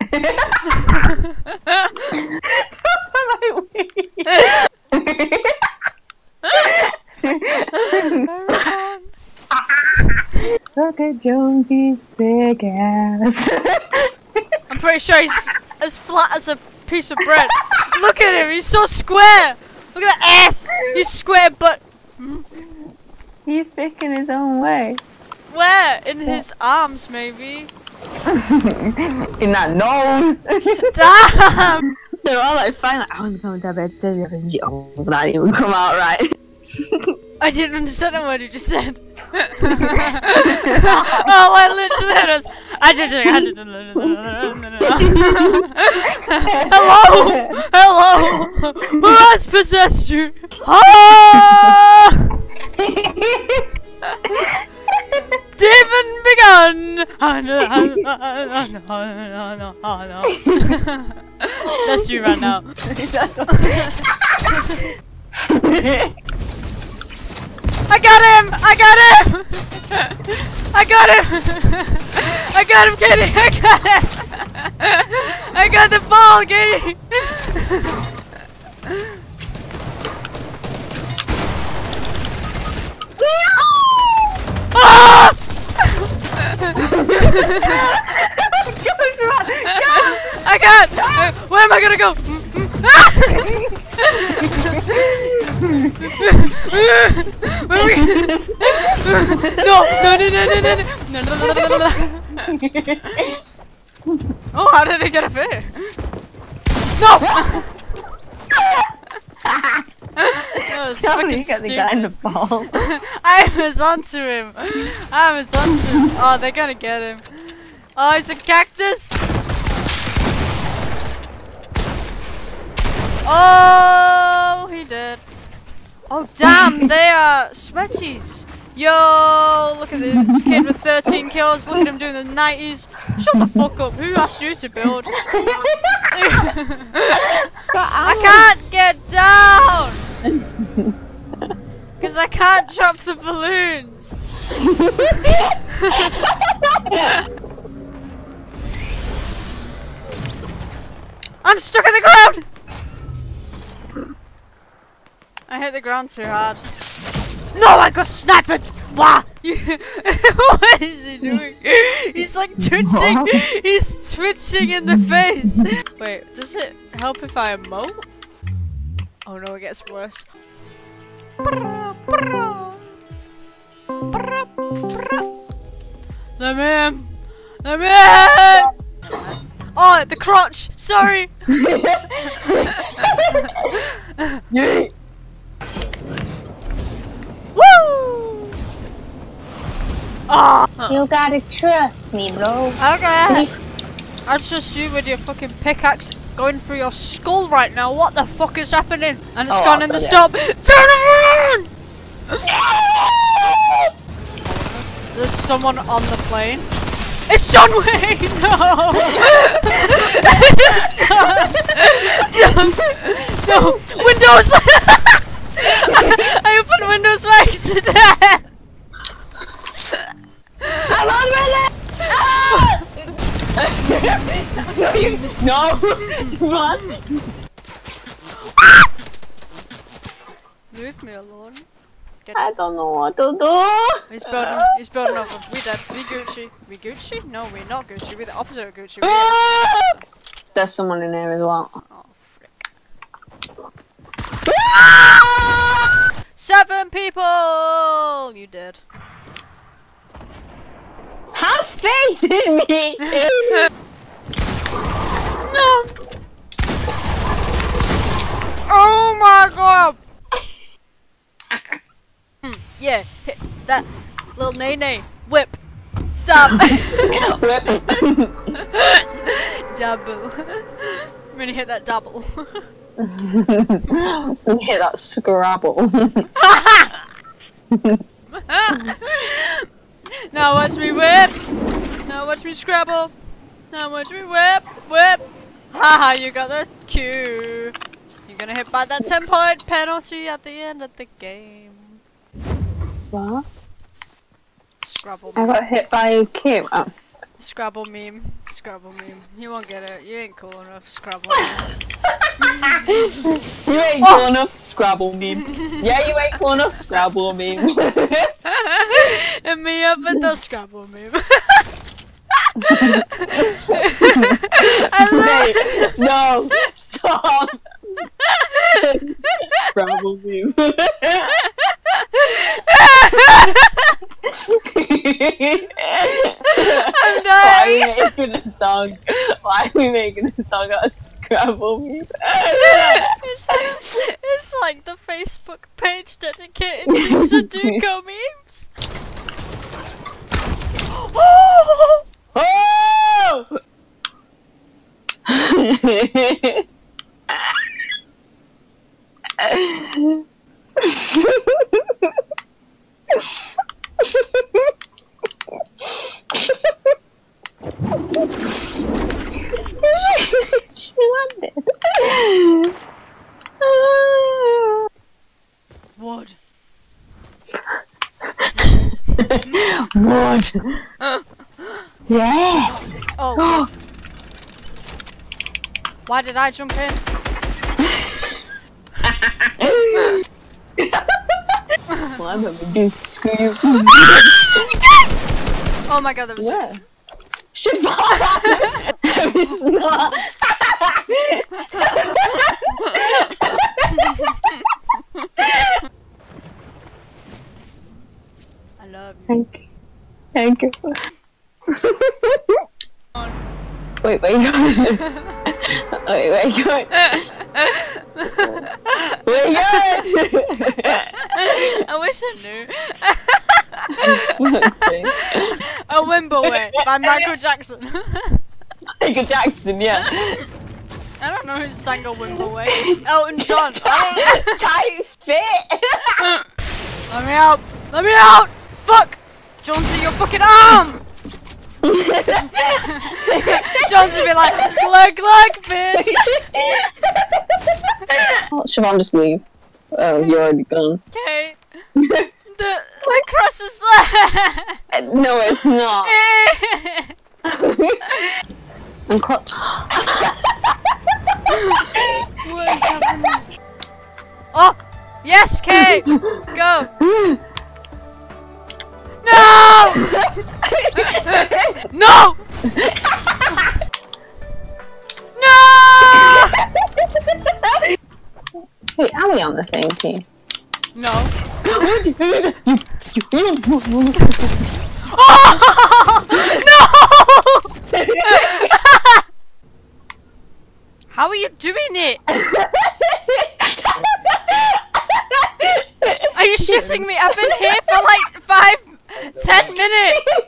Look at Jonesy's thick ass. I'm pretty sure he's as flat as a piece of bread. Look at him, he's so square. Look at that ass. He's square, but He's thick in his own way. where? In his arms, maybe. In that nose. Damn. They're all like fine. Like, I was going to bed today, but that didn't even come out right. I didn't understand a word you just said. Oh, I literally heard us. I didn't. Hello, hello. Who has possessed you? Ah! Demon begun. That's you right now. I got him! I got him! I got him! I got him, Katie! I got him! I got the ball, Katie! Ah! I can't! Where am I gonna go? No. Oh, how did I get up here? No! That was fucking stupid. The guy in the ball. I was onto him. Oh, they're gonna get him. Oh, he's a cactus. Oh, he did. Oh, damn, they are sweaties. Yo, look at this kid with 13 kills. Look at him doing the 90s. Shut the fuck up. Who asked you to build? I can't get down. Because I can't drop the balloons. I'm stuck in the ground. I hit the ground too hard. No, I got sniped! Wah! What is he doing? He's like twitching! He's twitching in the face! Wait, does it help if I emote? Oh no, it gets worse. Let me in! Let me in! Oh, the crotch! Sorry! Yay! Woo! Oh. You gotta trust me, bro. Okay. I trust you with your fucking pickaxe going through your skull right now. What the fuck is happening? And it's gone in the stop. Turn around! There's someone on the plane. It's John Wayne! No! No! Windows! I opened Windows by accident! I'm on my leg! No! Come on! Leave me alone. I don't know what to do! He's building over. We dead. We Gucci. We Gucci? No, we're not Gucci. We're the opposite of Gucci. There's someone in there as well. Oh, frick. 7 people! You did. Have faith in me! No! Oh my god! Yeah, hit that little nay-nay. Whip. Dab. Whip. Double. I'm gonna hit that double. Hit that Scrabble. Now watch me whip. Now watch me Scrabble. Now watch me whip. Whip. Haha, you got the cue. You're gonna hit by that 10-point penalty at the end of the game. What? Scrabble I meme. got hit by a cube. Oh. Scrabble meme. Scrabble meme. You won't get it. You ain't cool enough, Scrabble meme. You ain't cool enough, Scrabble meme. Yeah, you ain't cool enough, Scrabble meme. And me up at the Scrabble meme. Wait, no, stop. Scrabble meme. I'm dying. Why are we making a song about Scrabble meme? It's like the Facebook page dedicated to Sudoku memes. Oh! Oh! She landed. Wood. Wood. Yeah. Oh. Why did I jump in? Well, I'm gonna do screw you. Oh my god, there was Where? Shit! It's not. I love you. Thank you. Wait, where you going? Wait, where you going? Where you going? I wish I knew. A Wimbleway by Michael Jackson. Michael Jackson, yeah. I don't know who sang a Wimbleway. Elton John. Tight fit. Let me out! Let me out! Fuck! Jonesy, your fucking arm! Jonesy be like, glug glug, bitch! Oh, Siobhan, just leave. Oh, you're already gone. Okay. The cross is there! No, it's not. I'm close. What is happening? Oh! Yes, Kay! Go! No! No! No! Wait, are we on the same team? No. Oh! No! How are you doing it? Are you shitting me? I've been here for like 10 minutes!